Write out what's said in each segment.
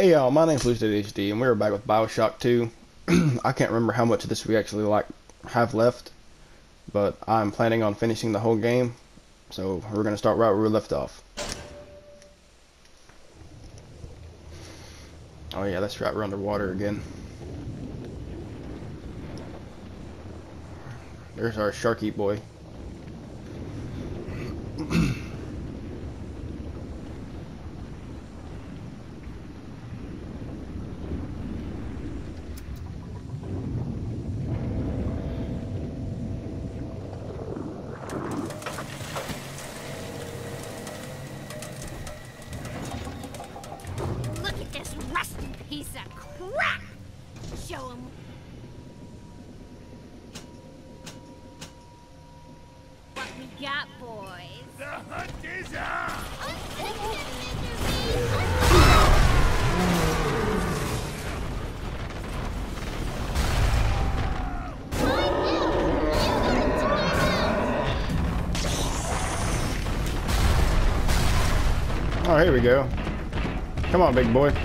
Hey y'all, my name's Lucid HD, and we're back with Bioshock 2. I can't remember how much of this we actually have left, but I'm planning on finishing the whole game, so we're gonna start right where we left off. Oh yeah, that's right, we're underwater again. There's our Sharky boy. Look at this rusty piece of crap! Show him what we got, boys. The hunt is on! Oh, here we go. Come on, big boy.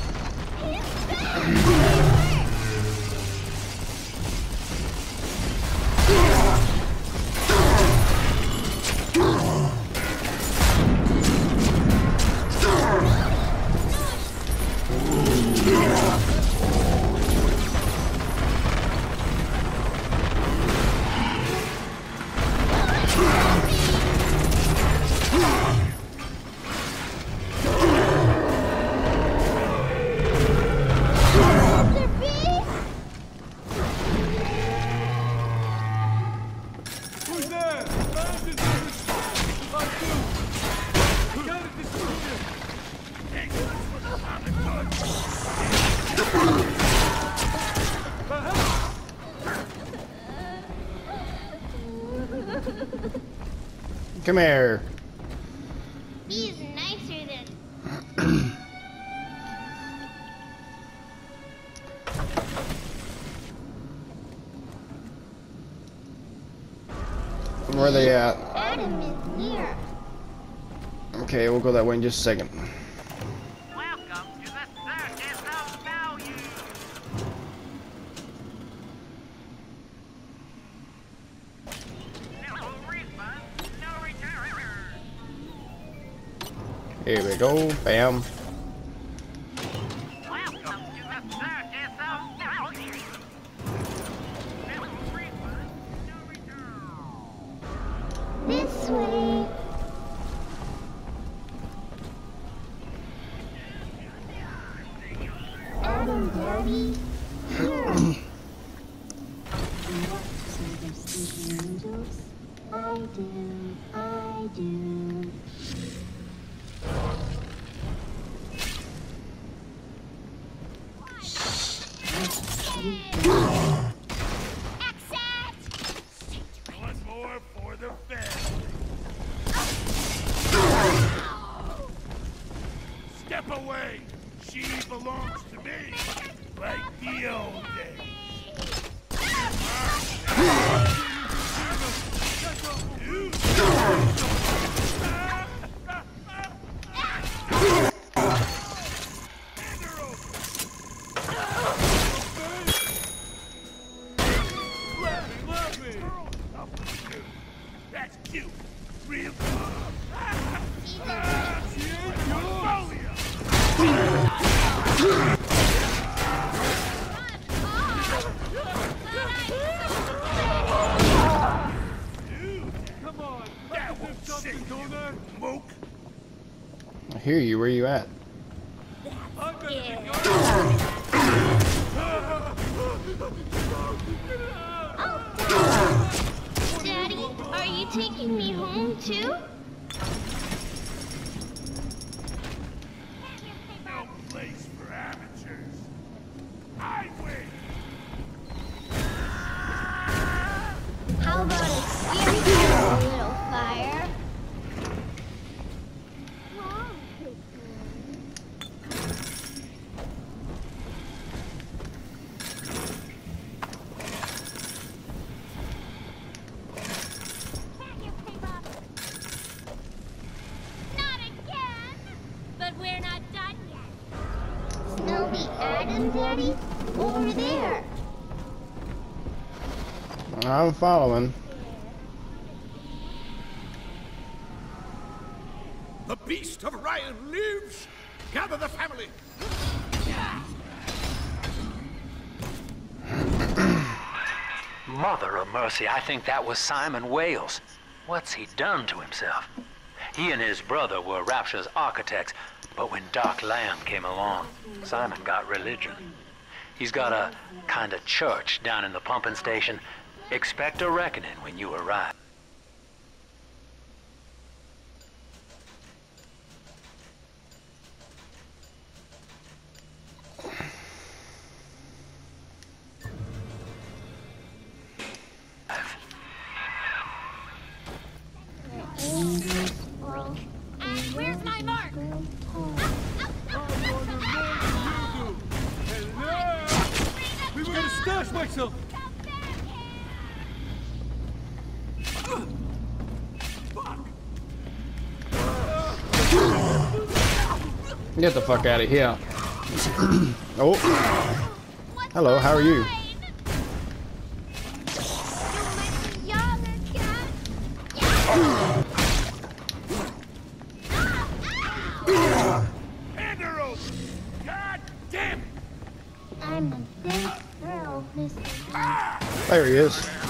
Come here. He's nicer than... Where are they at? Adam is here. Okay, we'll go that way in just a second. Welcome to the Circus of Value! No refund, no return! Here we go. Bam. Welcome to the Circus of Value! No refund, no return! This way. Adam, Daddy. Angels? I do. One more for the family! Step away! She belongs to me! Like the old days! Love me! That's cute! Real Come on! That will save you, Moke! I hear you. Where you at? Daddy, are you taking me home too? No place for amateurs. I win! How about a scary little fire? the Adam, Daddy? Over there. I'm following. The beast of Ryan lives! Gather the family! Mother of mercy, I think that was Simon Wales. What's he done to himself? He and his brother were Rapture's architects, but when Doc Lamb came along, Simon got religion. He's got a kind of church down in the pumping station. Expect a reckoning when you arrive. Where's my mark? We were gonna stash myself! Get the fuck out of here. Oh. Hello, how are you? Hand her over! God damn it! I'm a big girl, Mr. There he is.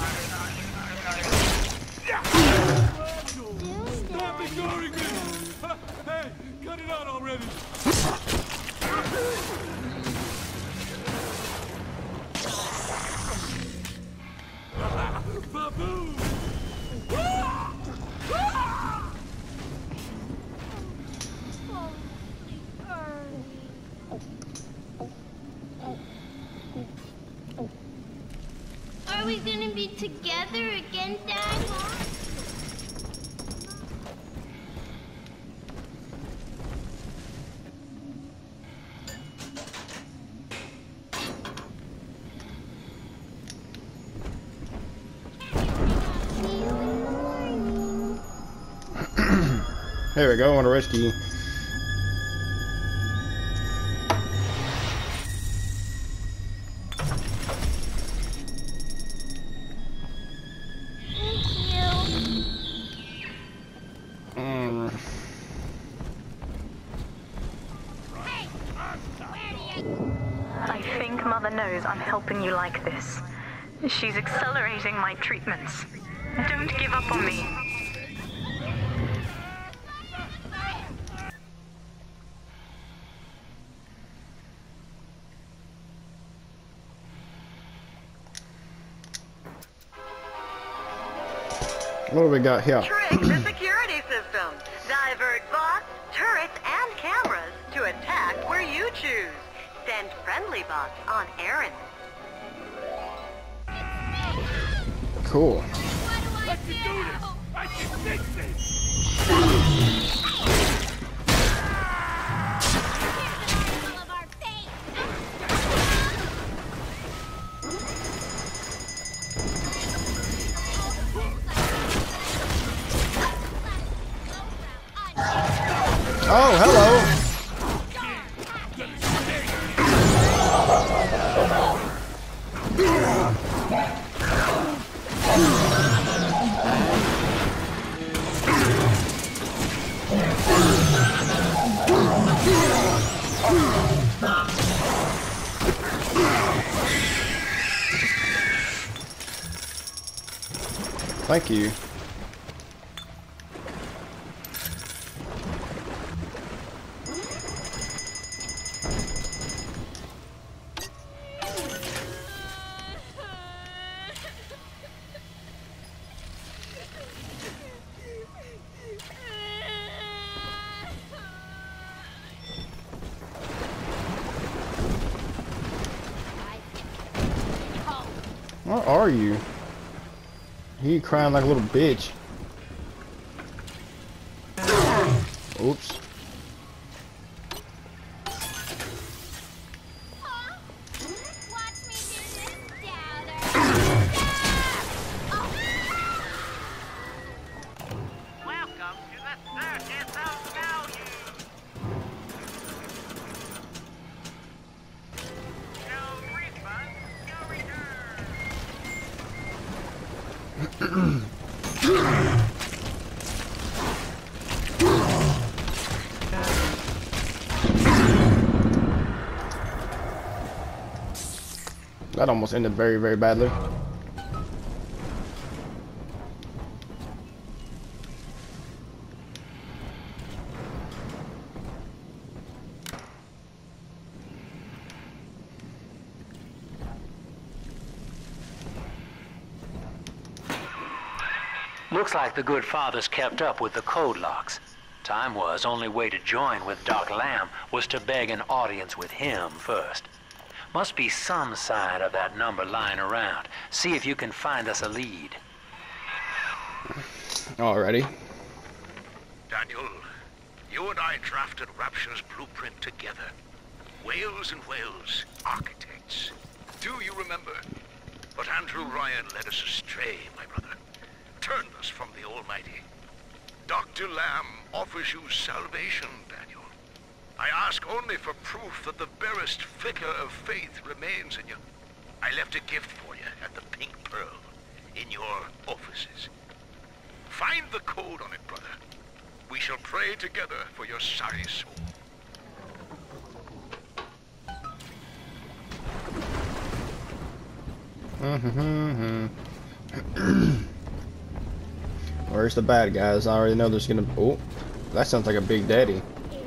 Stop ignoring me! Hey, cut it out already! Baboon! Are we gonna be together again, Dad? There we go, I want to rescue you. I think Mother knows I'm helping you like this. She's accelerating my treatments. Don't give up on me. What do we got here? Trick the security system. Divert bots, turrets, and cameras to attack where you choose. Send friendly bots on errands. Cool. I can do this! I can fix this! Oh, hello. Thank you. Where are you? You crying like a little bitch. Oops. Welcome to the Circus of Value. That almost ended very, very badly. Looks like the good father's kept up with the code locks. Time was, only way to join with Doc Lamb was to beg an audience with him first. Must be some sign of that number lying around. See if you can find us a lead. Alrighty. Daniel, you and I drafted Rapture's blueprint together. Wales and Wales, architects. Do you remember? But Andrew Ryan led us astray, my brother. Turned us from the Almighty. Dr. Lamb offers you salvation, Daniel. I ask only for proof that the barest flicker of faith remains in you. I left a gift for you at the Pink Pearl, in your offices. Find the code on it, brother. We shall pray together for your sorry soul. Where's the bad guys? I already know there's gonna. Oh, that sounds like a Big Daddy.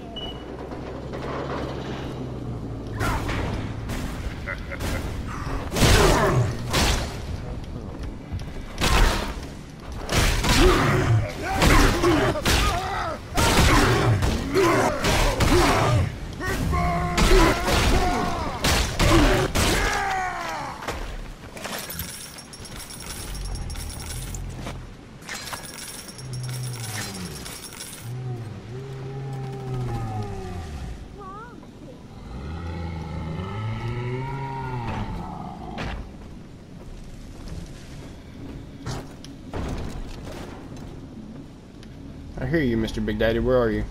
I hear you, Mr. Big Daddy. Where are you?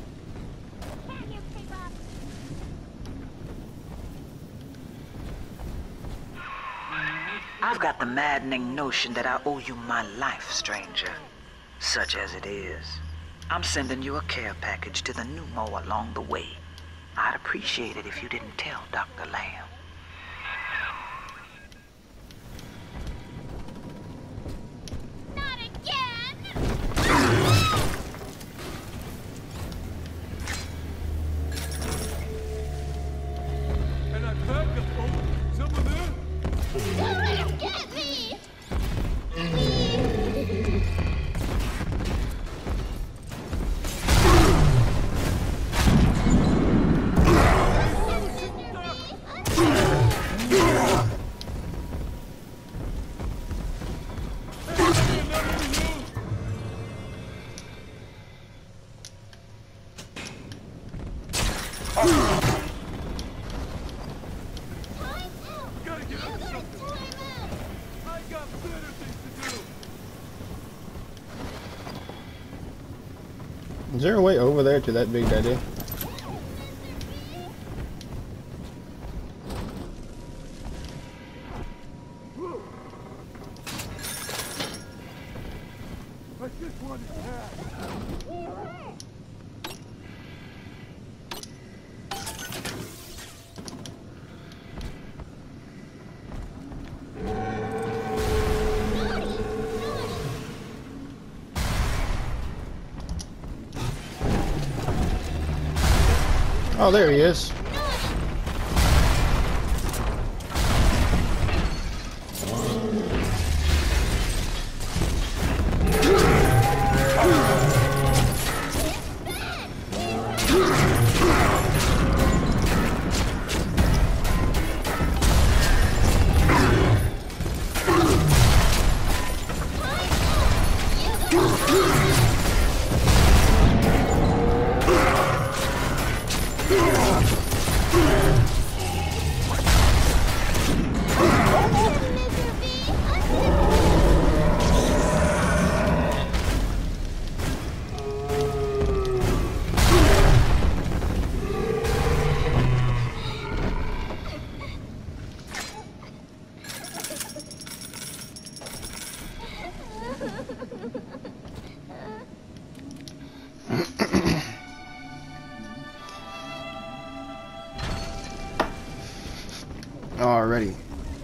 I've got the maddening notion that I owe you my life, stranger. Such as it is. I'm sending you a care package to the pneumo along the way. I'd appreciate it if you didn't tell Dr. Lamb. Not again! And I've heard the phone. Someone there? Don't let him get me! Gotta get up to something. I got better things to do. Is there a way over there to that Big Daddy? I just wanted cash. Oh, there he is. Alrighty.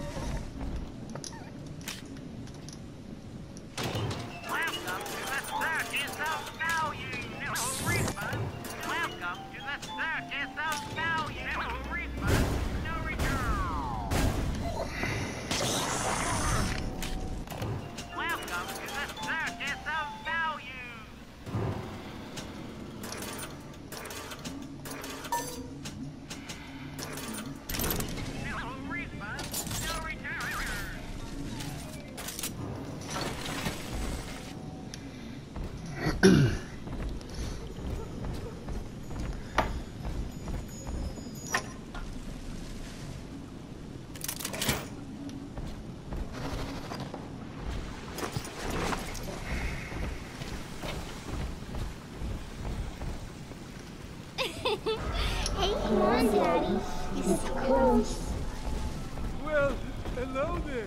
Hey, come on, Daddy. This is close. Well, hello there.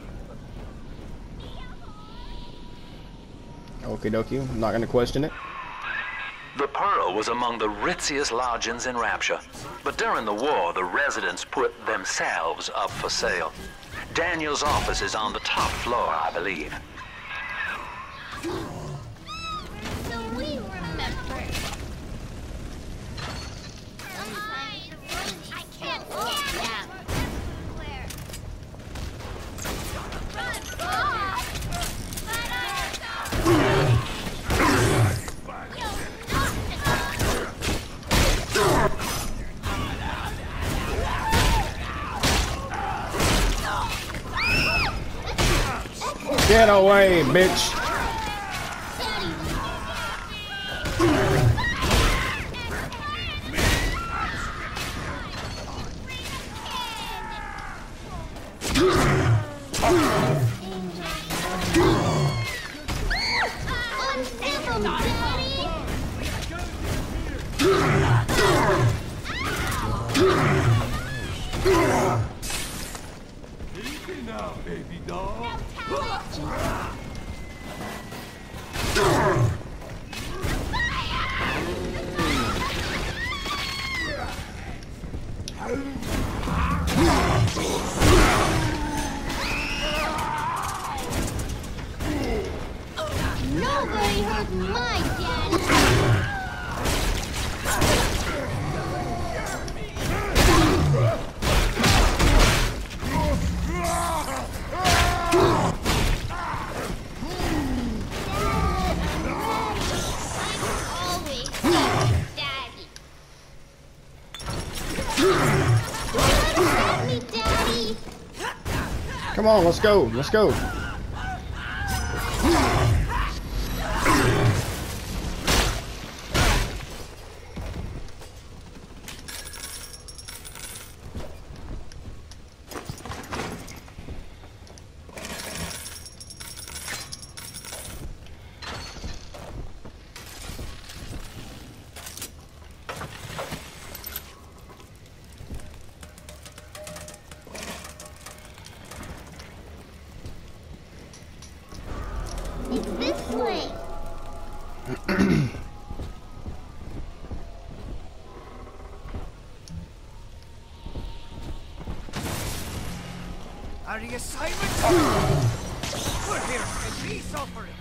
Okie dokie. I'm not gonna question it. The Pearl was among the ritziest lodgings in Rapture, but during the war, the residents put themselves up for sale. Daniel's office is on the top floor, I believe. So we remember. Sometimes I can't walk down. Get away, bitch. Easy now, baby doll. Nobody hurt my daddy. Come on, let's go. Let's go. It's this way. Are the assignments? We're here for a peace offering.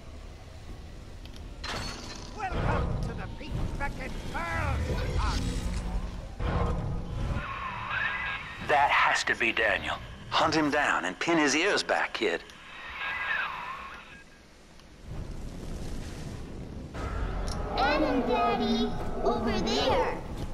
Welcome to the Peak-Beckett Pearl, sweetheart. That has to be Daniel. Hunt him down and pin his ears back, kid. Adam, Daddy, over there.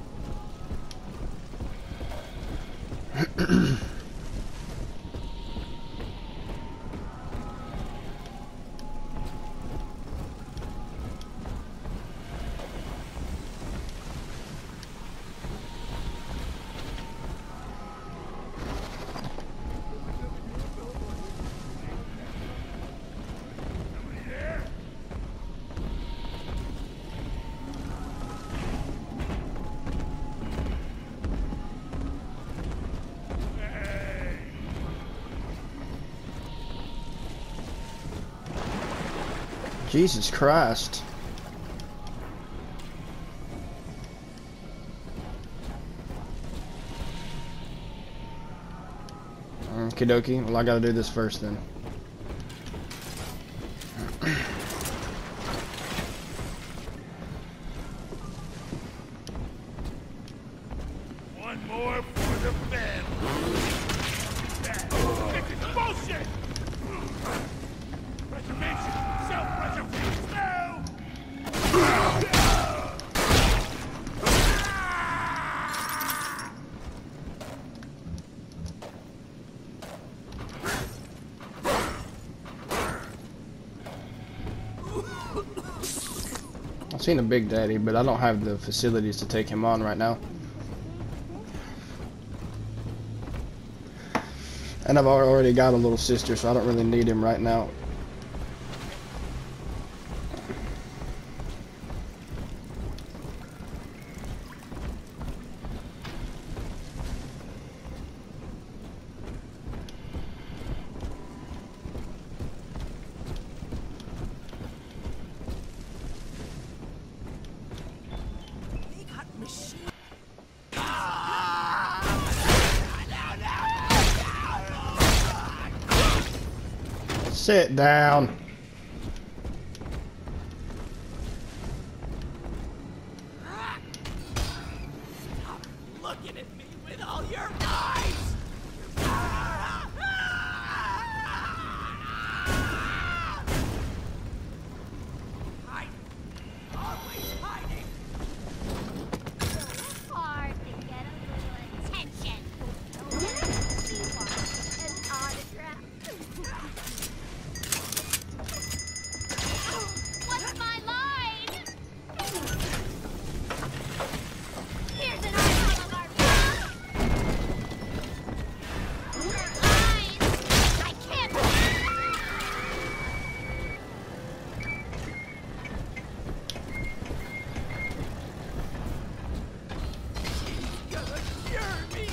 Jesus Christ. Okie dokie. Well, I gotta do this first then. One more for the family. This is bullshit! Preservation! Self-preservation! Now! I've seen a Big Daddy, but I don't have the facilities to take him on right now. And I've already got a little sister, so I don't really need him right now. Sit down. Looking at me with all your eyes! Hide! Always hiding! Hard to get a little attention. Don't get too far. An autograph. What's my line? Here's an article of our eyes. I can't. Gonna cure me!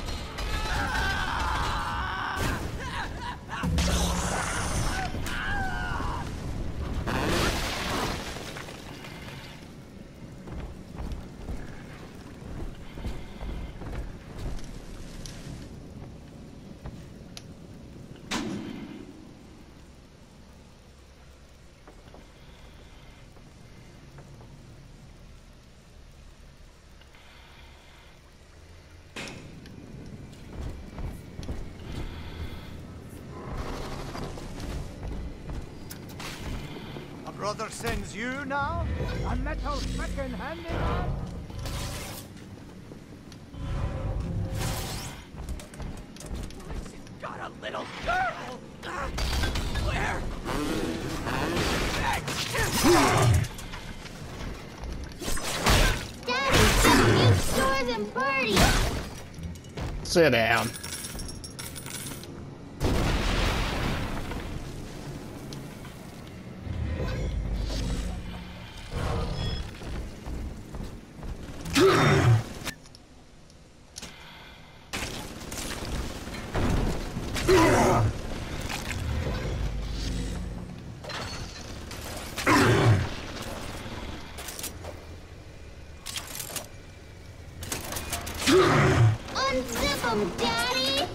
A brother sends you now? A metal frickin' handyman? She's got a little girl! Where? Daddy, you stores and parties. Sit down. Unzip 'em, Daddy.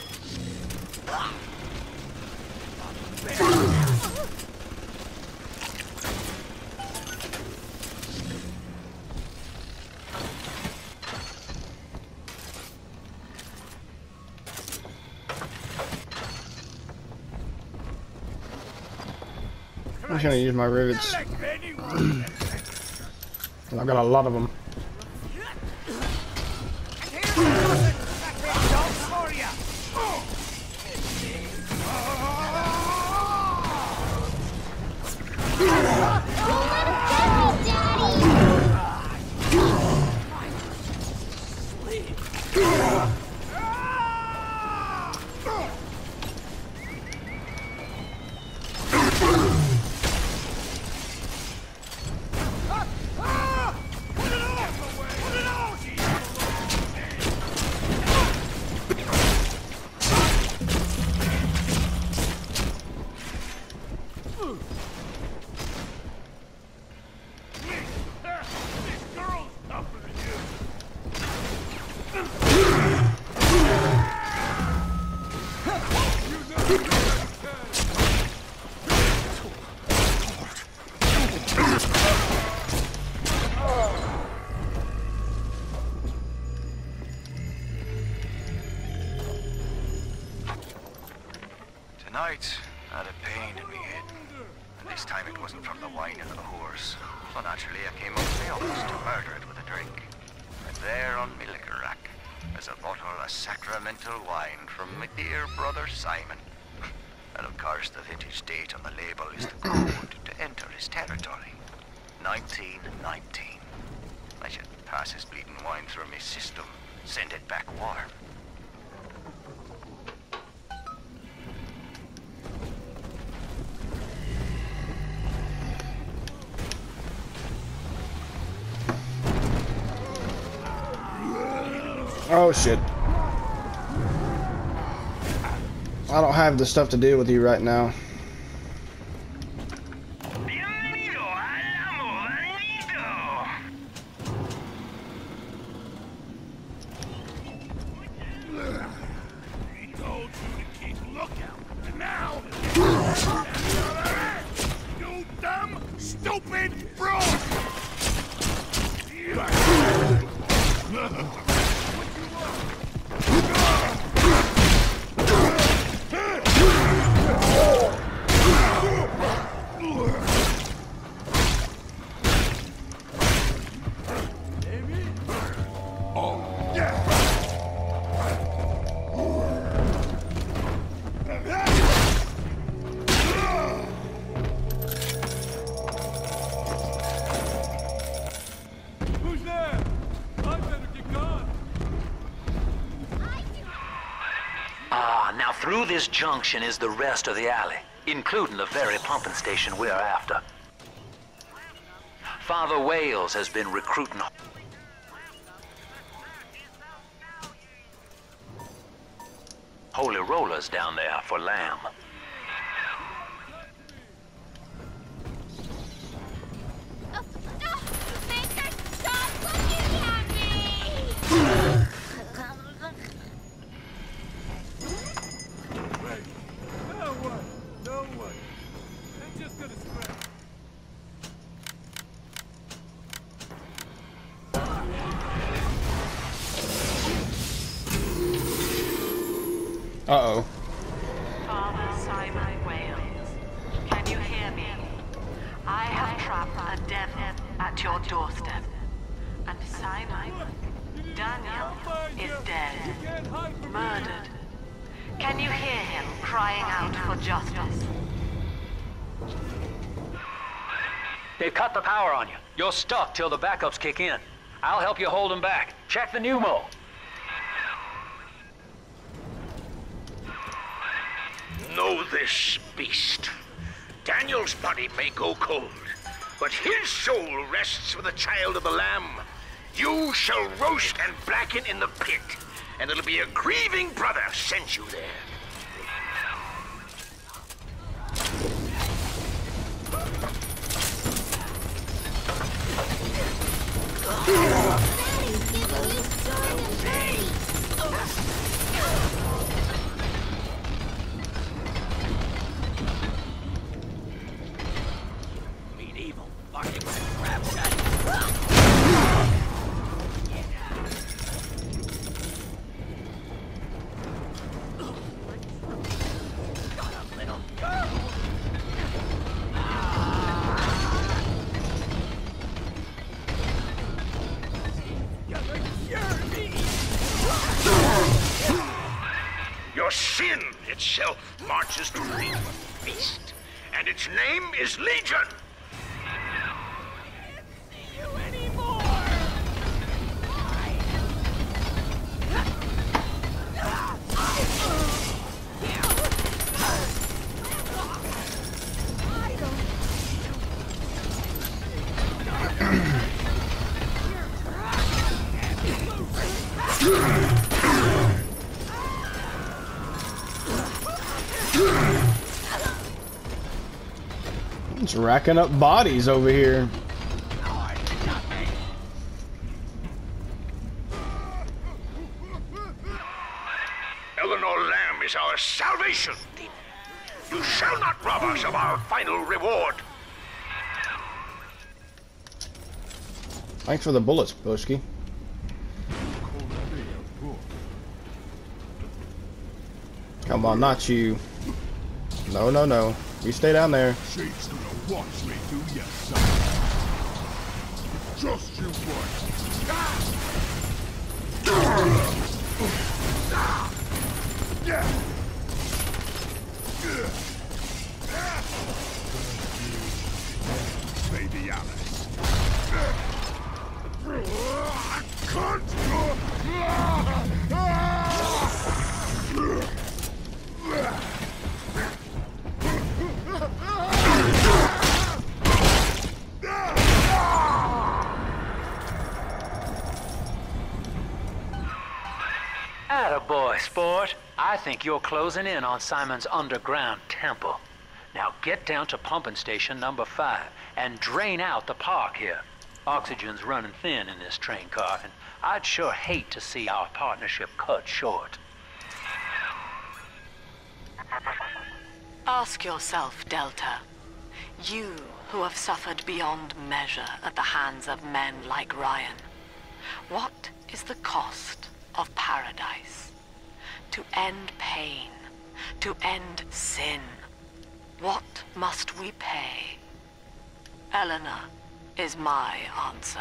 I'm just gonna use my rivets. I've got a lot of them. Tonight, I had a pain in my head. And this time it wasn't from the wine and the whores. So naturally I came up with the office to murder it with a drink. And there on my liquor rack is a bottle of sacramental wine from my dear brother Simon. And of course the vintage date on the label is the code to enter his territory. 1919. I should pass his bleeding wine through my system, send it back warm. Oh shit. I don't have the stuff to deal with you right now. He told you to keep lookout, and now you dumb, stupid fraud! Who's there? I better get gone. Now through this junction is the rest of the alley, including the very pumping station we're after. Father Wales has been recruiting holy rollers down there for lamb. Baker, stop looking at me! Wait. Now what? No one. They're just gonna scrap. Uh-oh. Father Simon Wales, can you hear me? I have trapped a devil at your doorstep. And Simon, Daniel, is dead, murdered. Can you hear him crying out for justice? They've cut the power on you. You're stuck till the backups kick in. I'll help you hold them back. Check the pneumo. Know this, beast. Daniel's body may go cold, but his soul rests with the child of the Lamb. You shall roast and blacken in the pit, and it'll be a grieving brother sent you there. Daddy's giving you sword and body! Medieval fucking crap shot. Your sin itself marches to the feast, and its name is Legion. It's racking up bodies over here. Eleanor Lamb is our salvation. You shall not rob us of our final reward. Thanks for the bullets, Broski. Come on, not you. No, no, no. You stay down there. Shade's gonna watch me do your son. Just you wait. Baby Alice. Cunt! Attaboy, sport. I think you're closing in on Simon's underground temple. Now get down to pumping station number 5 and drain out the park here. Oxygen's running thin in this train car, and I'd sure hate to see our partnership cut short. Ask yourself, Delta. You who have suffered beyond measure at the hands of men like Ryan. What is the cost of paradise? To end pain, to end sin. What must we pay? Eleanor is my answer.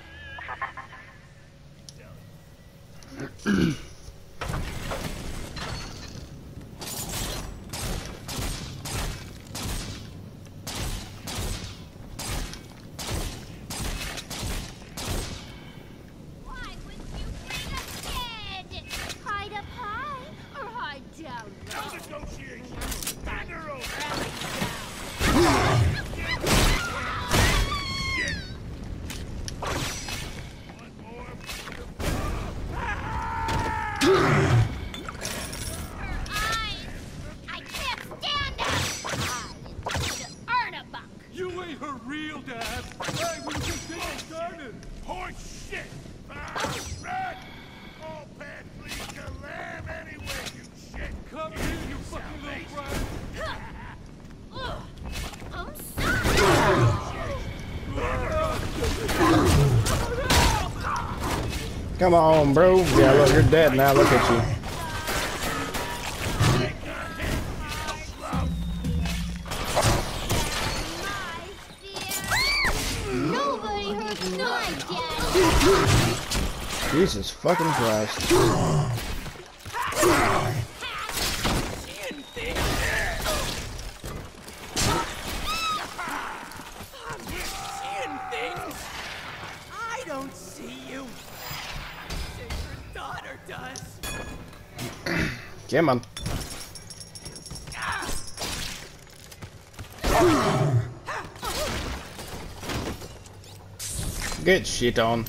Why would you bring a kid? Hide up high or hide down low? No negotiations! Stand her over! I can't stand it! I intend to earn a buck! You ain't her real dad! Hey, we just did it garden! Horse shit! Red! All pants lead to lamb anyway, you shit! Come here, you fucking little brat! Ugh, I'm sorry! Come on, bro. Yeah, look, you're dead now. Look at you. Nobody hurts my daddy! Jesus fucking Christ. I don't see you. Your daughter does. Come on. Get shit on.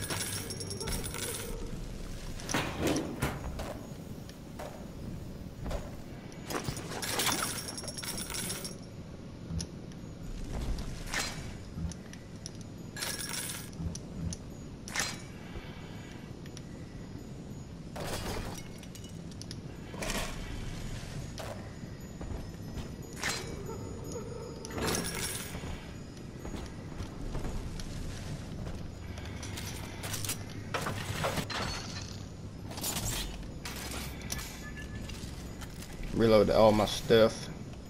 Reload all my stuff.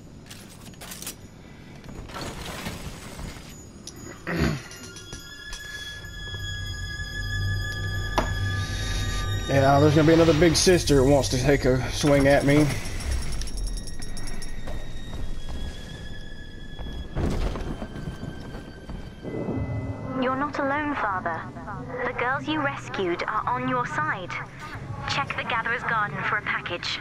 Yeah, there's gonna be another big sister who wants to take a swing at me. You're not alone, Father. The girls you rescued are on your side. Check the Gatherer's Garden for a package.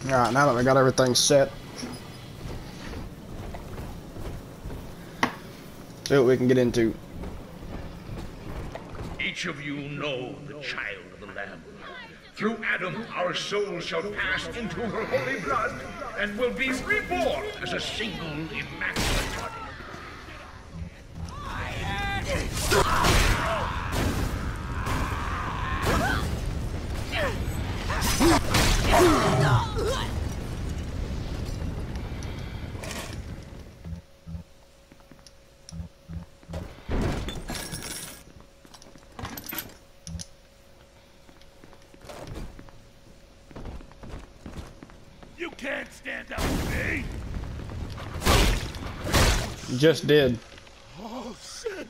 Alright, now that we got everything set, see what we can get into. Each of you know the child of the Lamb. Through Adam, our souls shall pass into her holy blood and will be reborn as a single immaculate body. You can't stand up to me! You just did. Oh, shit!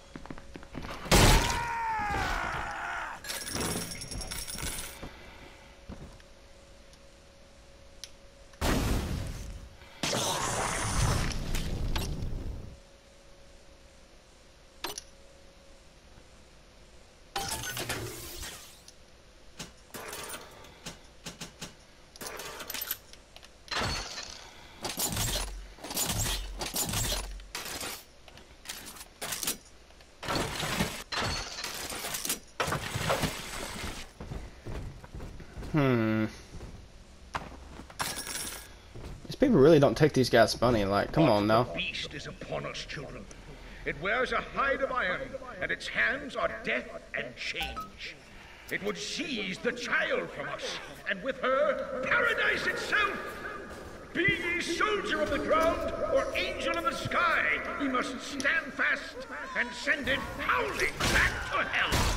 These people really don't take these guys funny. Like, come on now. The beast is upon us, children. It wears a hide of iron, and its hands are death and change. It would seize the child from us, and with her, paradise itself. Be ye soldier of the ground or angel of the sky, we must stand fast and send it howling back to hell.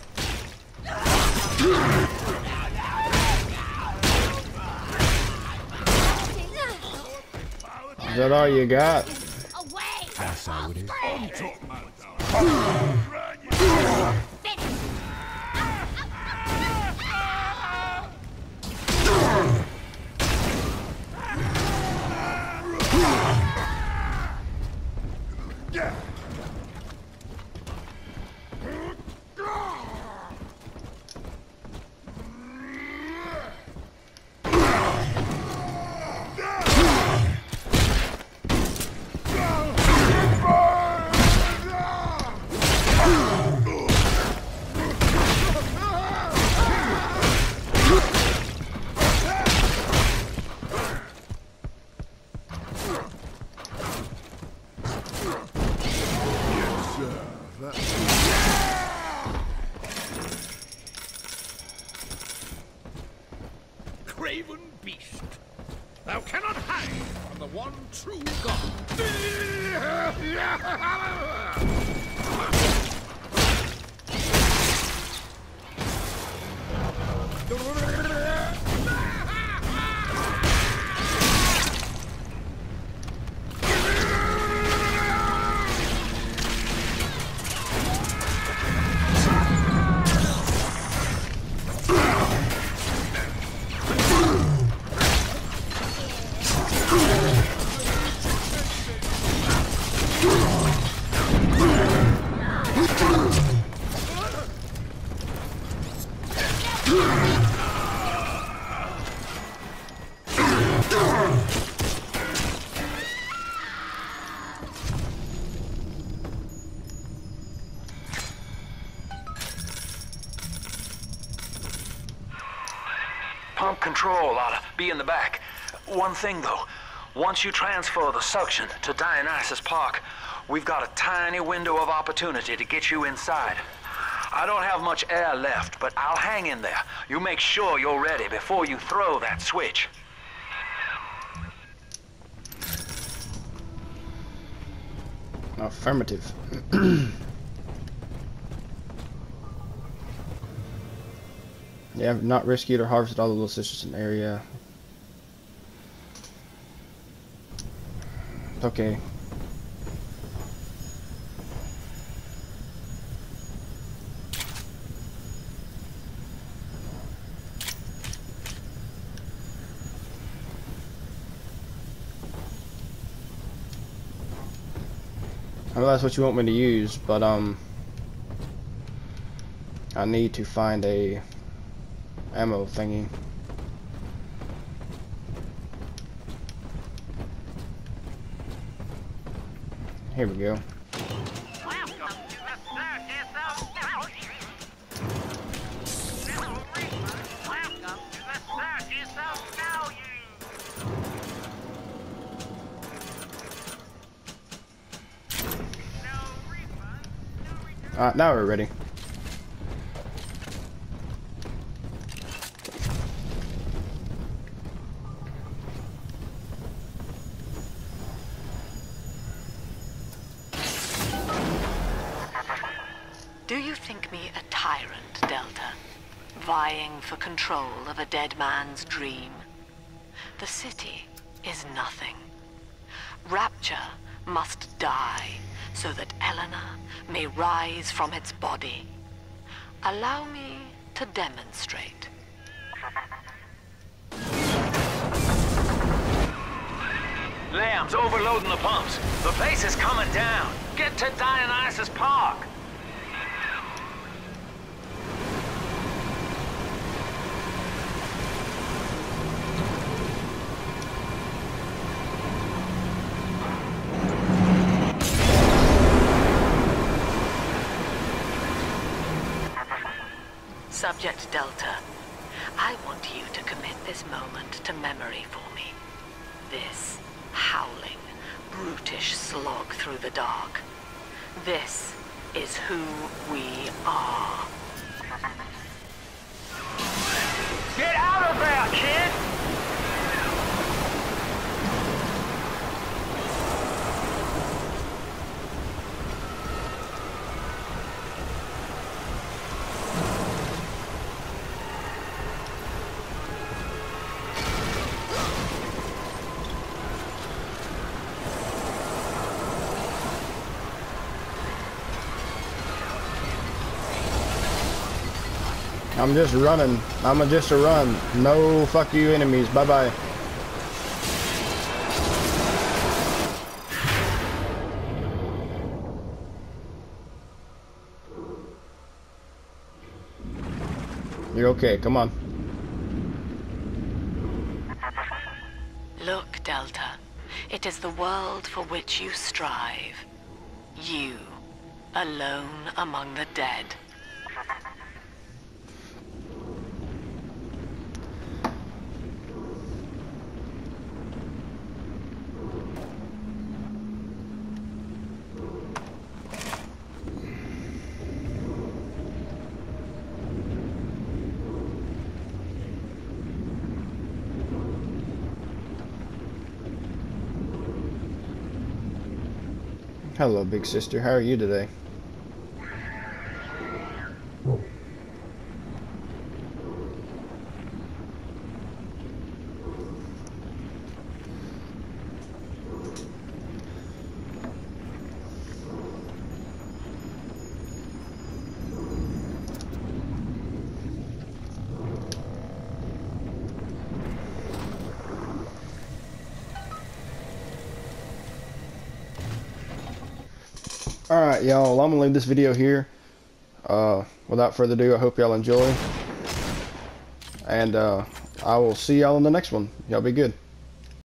Is that all you got? That's how it is. Craven beast, thou cannot hide from the one true God. Pump control ought to be in the back. One thing though, once you transfer the suction to Dionysus Park, we've got a tiny window of opportunity to get you inside. I don't have much air left, but I'll hang in there. You make sure you're ready before you throw that switch. Affirmative. Yeah, I've not rescued or harvested all the little sisters in the area. It's okay. I know that's what you want me to use, but I need to find a ammo thingy. Here we go. Alright, now we're ready. Do you think me a tyrant, Delta? Vying for control of a dead man's dream? The city is nothing. Rapture must die so that Eleanor may rise from its body. Allow me to demonstrate. Lamb's overloading the pumps. The place is coming down. Get to Dionysus Park. Subject Delta, I want you to commit this moment to memory for me. This howling, brutish slog through the dark. This is who we are. Get out of there, kid! I'm just running. I'm just a run. No fuck you enemies. Bye bye. You're okay. Come on. Look, Delta. It is the world for which you strive. You, alone among the dead. Hello, big sister. How are you today? Alright, y'all, I'm gonna leave this video here. Without further ado, I hope y'all enjoy. And I will see y'all in the next one. Y'all be good.